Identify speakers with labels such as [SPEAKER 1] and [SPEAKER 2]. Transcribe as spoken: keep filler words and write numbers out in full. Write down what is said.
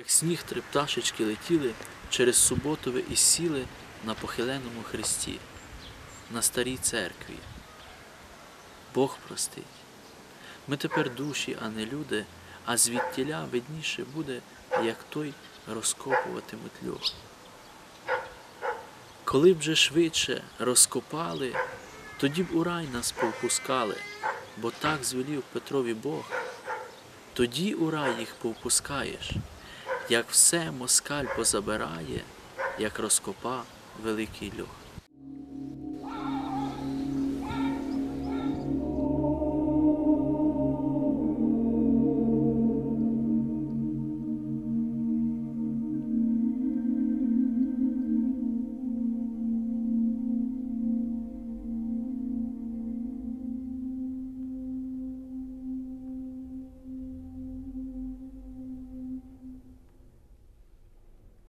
[SPEAKER 1] Як сніг три пташечки летіли через Суботове і сіли на похиленому хресті, на старій церкві. Бог простить. Ми тепер душі, а не люди, а звідтіля видніше буде, як той розкопуватимуть льох. Коли б же швидше розкопали, тоді б у рай нас повпускали, бо так звелів Петрові Бог. Тоді у рай їх повпускаєш, як все москаль позабирає, як розкопа великий льох.